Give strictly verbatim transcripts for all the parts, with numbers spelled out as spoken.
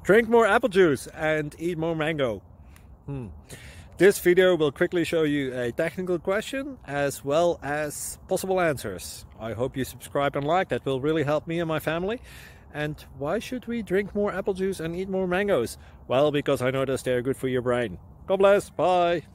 Drink more apple juice and eat more mango. Hmm. This video will quickly show you a technical question as well as possible answers. I hope you subscribe and like, that will really help me and my family. And why should we drink more apple juice and eat more mangoes? Well, because I noticed they're good for your brain. God bless, bye!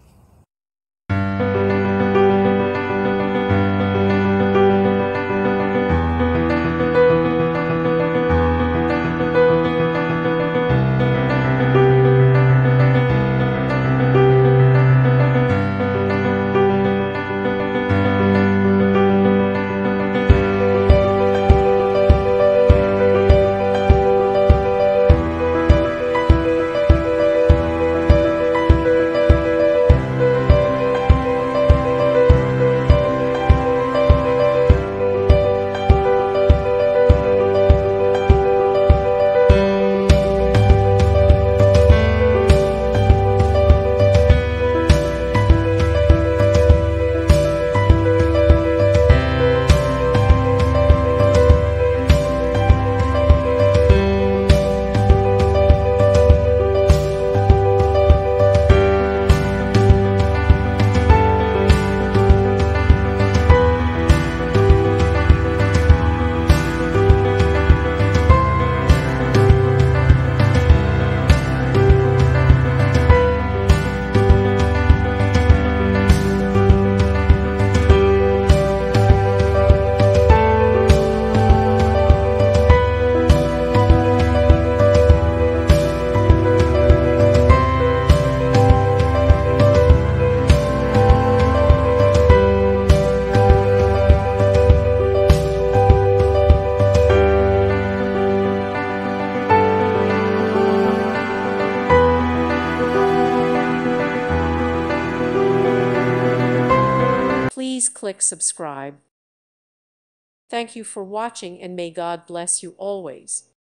Please click subscribe. Thank you for watching, and may God bless you always.